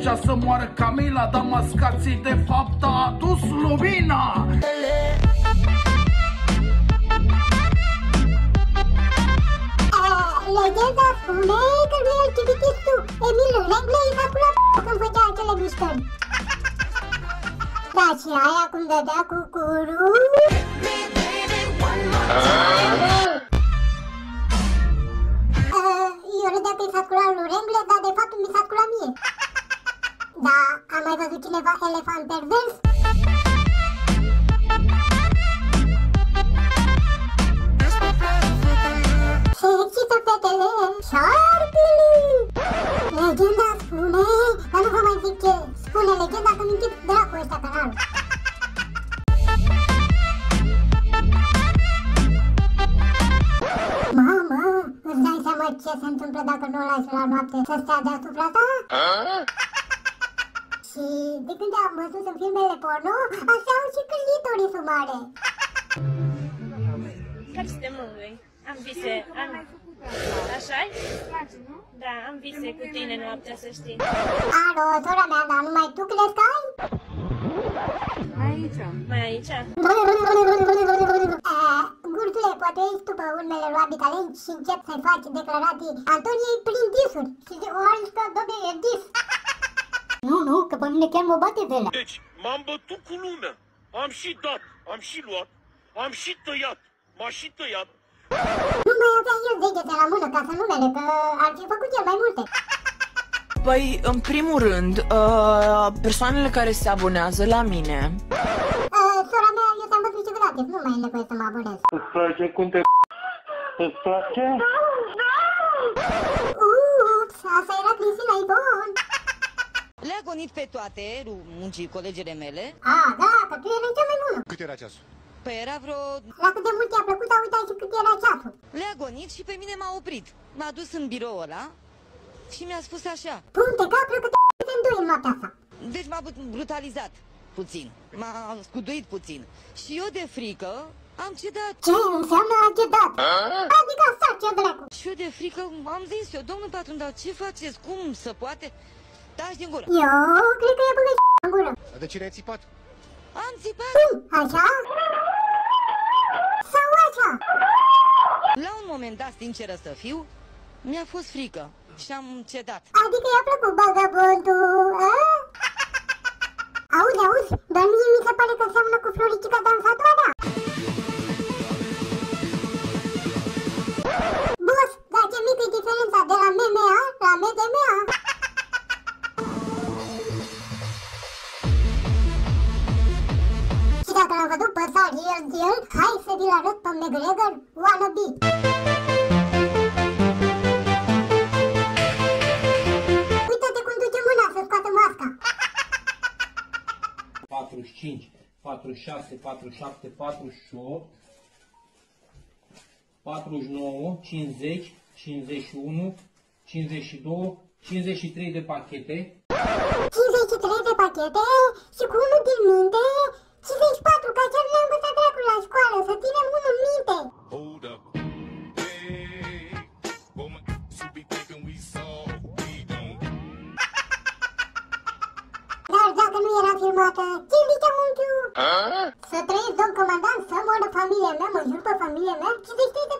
zicea să moară Camila, dar mascații de fapt a adus lumina. Legenda spune că lui LGBT-ul Emil Rengle i s-a pula când făcea acele mișcări. Da, și aia cum dădea cu curul. Eu râdea că i s-a sculat lui Rengle, dar de fapt mi s-a sculat mie. Da, a mai văzut cineva elefant pervers? Se excită fetele, șarpele! Legenda spune, dar nu vă mai zic ce spune legenda, că mintit dracu ăștia canalul. Mamă, îți dai seama ce se întâmplă dacă nu o lași la noapte să stea deasupra ta? Și de când am văzut în filmele porno, așa au și clitorisul mare. Care să te mângâi? Am vise, așa-i? Da, am vise cu tine noaptea, să știi. Alo, sora mea, dar numai tu crezi că ai? Aici. Mai aici? Gurtule, poate ești tu pe urmele lui Abitalent și încep să-i faci declarații Antoniei prin disuri. Și o alți că, doamne, e dis. Nu, că pe mine chiar mă bate velea. Deci, m-am bătut cu lună. Am și dat, am și luat, am și tăiat, m-a și tăiat. Nu mai avea el degete la mână ca să numele, că ar fi făcut el mai multe. Păi, în primul rând, persoanele care se abonează la mine... Sora mea, eu te-am văzut civilizativ, nu mai e nevoie să mă abonez. Îți place cum te... Îți place? Ups, asta era Cristina Ivon. Le-a gonit pe toate, muncii colegele mele. Da, că tu erai cea mai bună. Cât era ceasul? Păi era vreo... La cât de mult i-a plăcut, a uitat și cât era ceasul. Le-a gonit și pe mine m-a oprit. M-a dus în biroul ăla și mi-a spus așa. Punte capră că te îndoi în noaptea asta. Deci m-a brutalizat puțin. M-a scuduit puțin. Și eu de frică am cedat. Ce înseamnă a cedat? Adică asta ce dracu. Și eu de frică am zis eu, domnul patron, dar ce faceți? Cum se poate? Taci din gură. Eu cred că e băgat în gură. De cine ai țipat? Am țipat. Cum? Așa? Sau așa? La un moment dat, sinceră să fiu, mi-a fost frică și am cedat. Adică i-a plăcut vagabondul, a? Auzi, dar mie mi se pare că seamănă cu Floricica dansatoarea. Boss, dar ce mică e diferența de la MMA la MDMA? Și dacă l-am văzut pe Sariel Diel, hai să vi-l arăt pe McGregor wannabe. Uită-te cum duce mâna să scoată masca. 45, 46, 47, 48, 49, 50, 51, 52, 53 de pachete. 53 de pachete și cu unul din minte, 54, ca cel ne-a învățat dracul la școală, să ținem unul în minte. Hold up. Hey, woman, you be thinking we soft, we don't. Dar dacă nu era filmată, ce zicea unchiul? Să trăiesc, domn comandant, să moară familia mea, mă jur pe familia mea, 53 de